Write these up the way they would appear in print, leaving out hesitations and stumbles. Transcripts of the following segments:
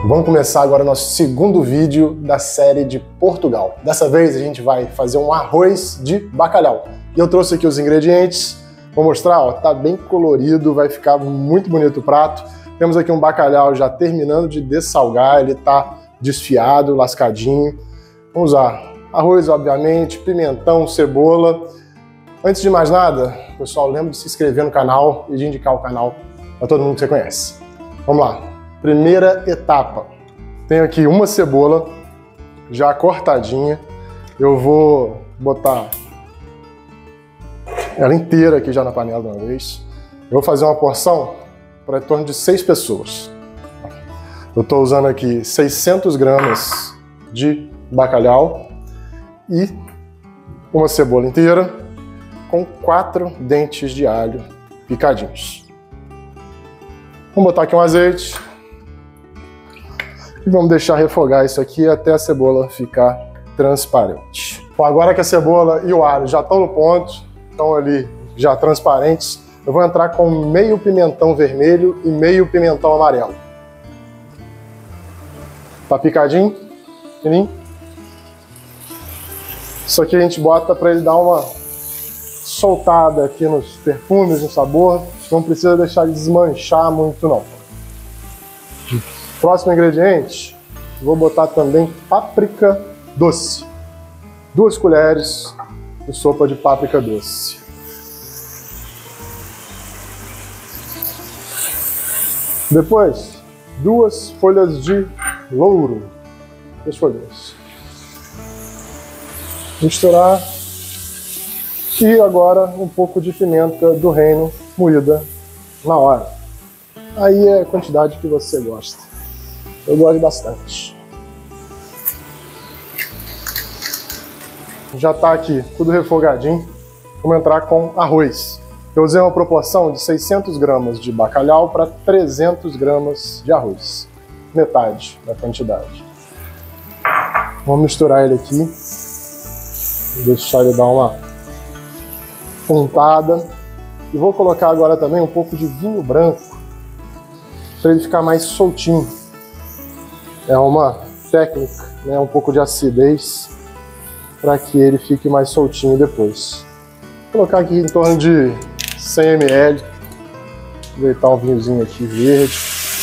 Vamos começar agora nosso segundo vídeo da série de Portugal. Dessa vez a gente vai fazer um arroz de bacalhau. E eu trouxe aqui os ingredientes, vou mostrar, ó, tá bem colorido, vai ficar muito bonito o prato. Temos aqui um bacalhau já terminando de dessalgar, ele tá desfiado, lascadinho. Vamos usar arroz, obviamente, pimentão, cebola. Antes de mais nada, pessoal, lembra de se inscrever no canal e de indicar o canal para todo mundo que você conhece. Vamos lá. Primeira etapa. Tenho aqui uma cebola já cortadinha. Eu vou botar ela inteira aqui já na panela de uma vez. Eu vou fazer uma porção para em torno de 6 pessoas. Eu estou usando aqui 600 gramas de bacalhau e uma cebola inteira com 4 dentes de alho picadinhos. Vamos botar aqui um azeite. E vamos deixar refogar isso aqui até a cebola ficar transparente. Bom, agora que a cebola e o alho já estão no ponto, estão ali já transparentes, eu vou entrar com meio pimentão vermelho e meio pimentão amarelo. Tá picadinho? Fininho? Isso aqui a gente bota para ele dar uma soltada aqui nos perfumes, no sabor. Não precisa deixar ele desmanchar muito não. Próximo ingrediente, vou botar também páprica doce. 2 colheres de sopa de páprica doce. Depois, 2 folhas de louro. 2 folhas. Misturar. E agora um pouco de pimenta do reino moída na hora. Aí é a quantidade que você gosta. Eu gosto bastante. Já está aqui tudo refogadinho. Vamos entrar com arroz. Eu usei uma proporção de 600 gramas de bacalhau para 300 gramas de arroz. Metade da quantidade. Vamos misturar ele aqui. Deixar ele dar uma untada. E vou colocar agora também um pouco de vinho branco para ele ficar mais soltinho. É uma técnica, né? Um pouco de acidez para que ele fique mais soltinho depois. Vou colocar aqui em torno de 100 ml. Vou deitar um vinhozinho aqui verde.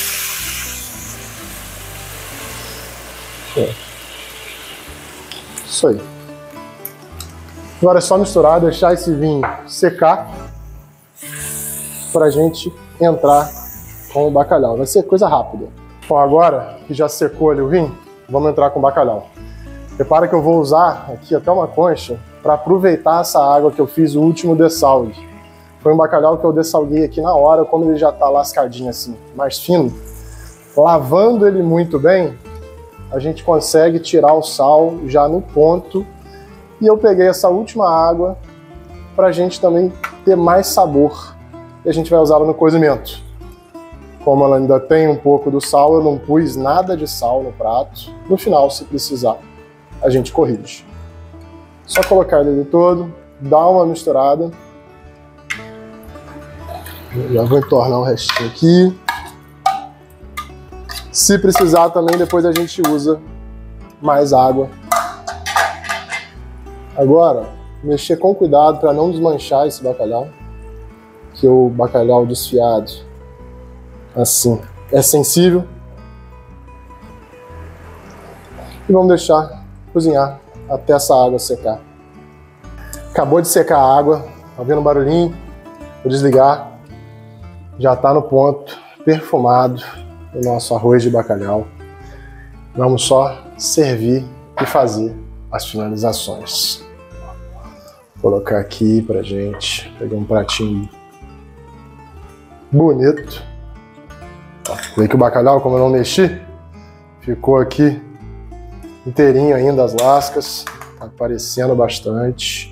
Isso aí. Agora é só misturar, deixar esse vinho secar para a gente entrar com o bacalhau. Vai ser coisa rápida. Bom, agora que já secou ali o vinho, vamos entrar com o bacalhau. Repara que eu vou usar aqui até uma concha para aproveitar essa água que eu fiz o último dessalgue. Foi um bacalhau que eu dessalguei aqui na hora, como ele já está lascadinho assim, mais fino. Lavando ele muito bem, a gente consegue tirar o sal já no ponto. E eu peguei essa última água para a gente também ter mais sabor. E a gente vai usá-la no cozimento. Como ela ainda tem um pouco do sal, eu não pus nada de sal no prato. No final, se precisar, a gente corrige. Só colocar ele todo, dar uma misturada. Já vou entornar o restinho aqui. Se precisar também, depois a gente usa mais água. Agora, mexer com cuidado para não desmanchar esse bacalhau. Que o bacalhau desfiado assim é sensível. E vamos deixar cozinhar até essa água secar. Acabou de secar a água, tá vendo o barulhinho? Vou desligar. Já está no ponto, perfumado, o nosso arroz de bacalhau. Vamos só servir e fazer as finalizações. Vou colocar aqui pra gente. Peguei um pratinho bonito. Vê que o bacalhau, como eu não mexi, ficou aqui inteirinho ainda as lascas, tá aparecendo bastante.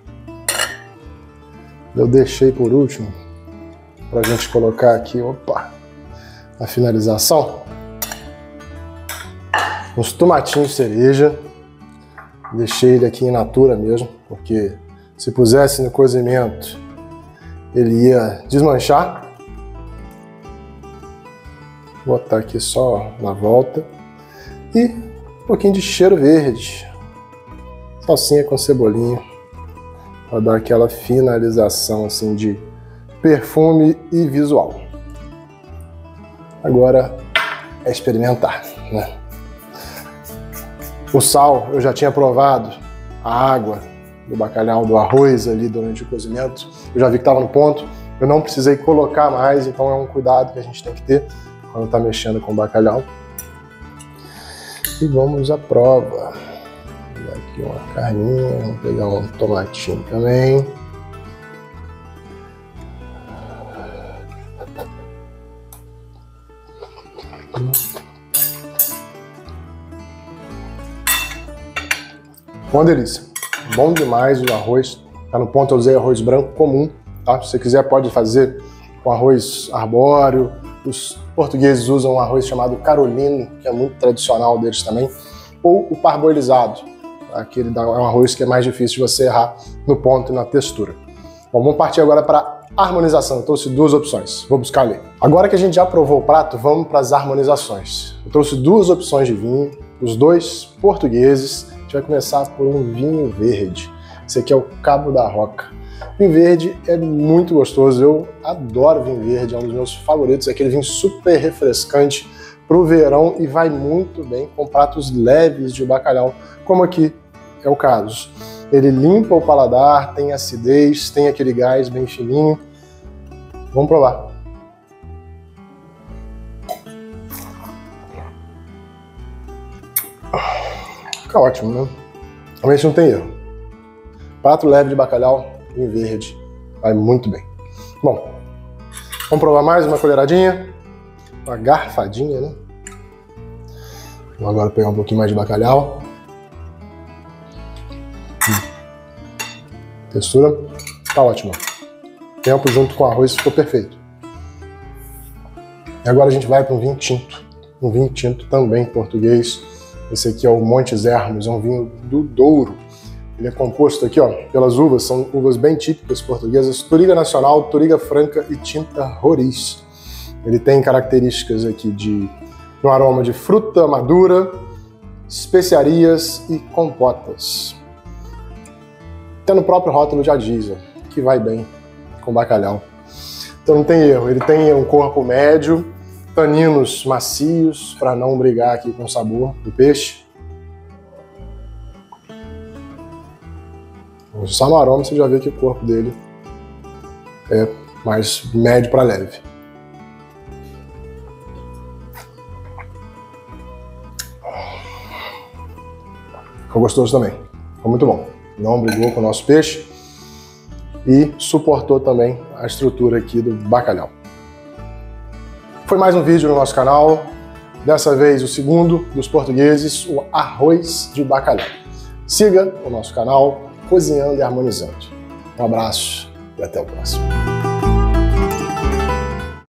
Eu deixei por último pra gente colocar aqui, opa, a finalização. Uns tomatinhos cereja. Deixei ele aqui in natura mesmo, porque se pusesse no cozimento ele ia desmanchar. Vou botar aqui só na volta. E um pouquinho de cheiro verde. Salsinha com cebolinha. Para dar aquela finalização assim de perfume e visual. Agora é experimentar, né? O sal eu já tinha provado, a água do bacalhau, do arroz ali durante o cozimento, eu já vi que estava no ponto, eu não precisei colocar mais, então é um cuidado que a gente tem que ter quando está mexendo com o bacalhau. E vamos à prova. Vou dar aqui uma carninha, vamos pegar um tomatinho também. Uma delícia, bom demais o arroz, tá no ponto, eu usei arroz branco comum, tá? Se você quiser pode fazer com arroz arbóreo, os portugueses usam um arroz chamado carolino, que é muito tradicional deles também, ou o parboilizado, aquele é um arroz que é mais difícil de você errar no ponto e na textura. Bom, vamos partir agora para harmonização, eu trouxe duas opções, vou buscar ali. Agora que a gente já provou o prato, vamos para as harmonizações. Eu trouxe duas opções de vinho, os dois portugueses. A gente vai começar por um vinho verde. Esse aqui é o Cabo da Roca. Vinho verde é muito gostoso, eu adoro vinho verde, é um dos meus favoritos, é aquele vinho super refrescante para o verão e vai muito bem com pratos leves de bacalhau, como aqui é o caso. Ele limpa o paladar, tem acidez, tem aquele gás bem fininho. Vamos provar. Fica ótimo, né? Realmente não tem erro. Prato leve de bacalhau, vinho verde, vai muito bem. Bom, vamos provar mais uma colheradinha, uma garfadinha, né? Vou agora pegar um pouquinho mais de bacalhau. Textura tá ótima. Tempo junto com o arroz ficou perfeito. E agora a gente vai para um vinho tinto também português. Esse aqui é o Montes Hermos, é um vinho do Douro. Ele é composto aqui, ó, pelas uvas, são uvas bem típicas portuguesas, Touriga Nacional, Touriga Franca e Tinta Roriz. Ele tem características aqui de um aroma de fruta madura, especiarias e compotas. Até no próprio rótulo já diz, ó, que vai bem com bacalhau. Então não tem erro, ele tem um corpo médio, taninos macios para não brigar aqui com o sabor do peixe. Só no aroma você já vê que o corpo dele é mais médio para leve. Ficou gostoso também, ficou muito bom. Não brigou com o nosso peixe e suportou também a estrutura aqui do bacalhau. Foi mais um vídeo no nosso canal, dessa vez o segundo dos portugueses, o arroz de bacalhau. Siga o nosso canal Cozinhando e Harmonizando. Um abraço e até o próximo.